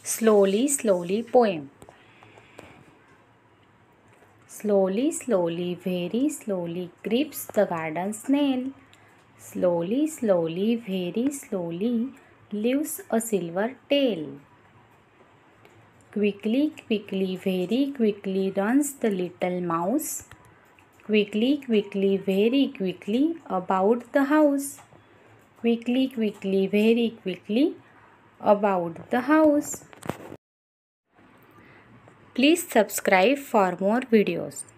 Slowly, slowly poem. Slowly, slowly, very slowly creeps the garden snail. Slowly, slowly, very slowly leaves a silver tail. Quickly, quickly, very quickly runs the little mouse. Quickly, quickly, very quickly about the house. Quickly, quickly, very quickly about the house. Please subscribe for more videos.